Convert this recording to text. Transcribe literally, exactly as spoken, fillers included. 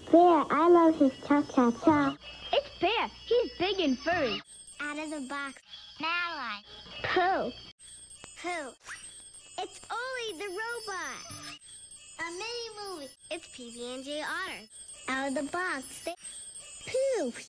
Bear, I love his cha-cha-cha. It's Bear. He's big and furry. Out of the box. Madeline. Pooh. Pooh. It's Ollie the robot. A mini movie. It's P B and J Otter. Out of the box. Pooh.